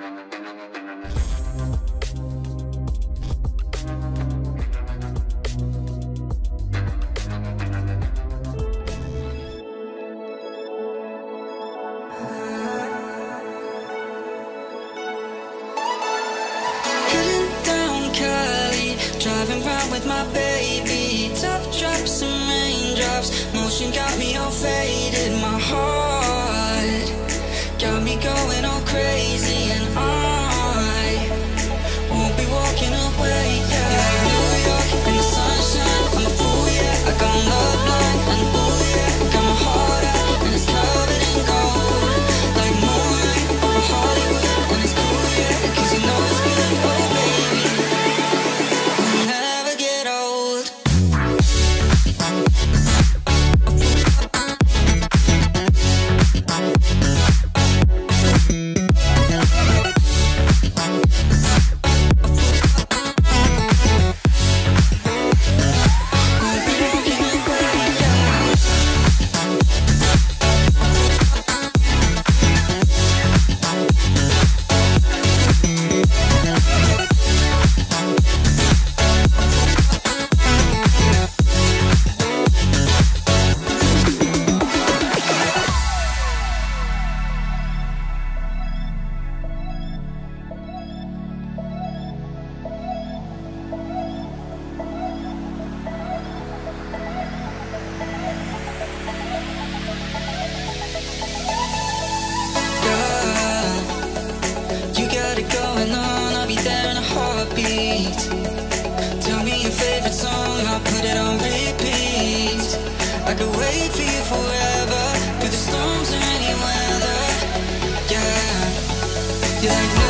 Driving round with my baby, top drops and raindrops. Motion got me all faded, my heart got me going all crazy, and I won't be walking away. Yeah, New York in the sunshine, I'm a fool, yeah. I got love blind, and ooh yeah, got my heart out and it's covered in gold, like moonlight over Hollywood, and it's cool, yeah, 'cause you know it's good, oh baby. Never get old. Going on, I'll be there in a heartbeat. Tell me your favorite song, I'll put it on repeat. I could wait for you forever, through the storms or any weather. Yeah, you're like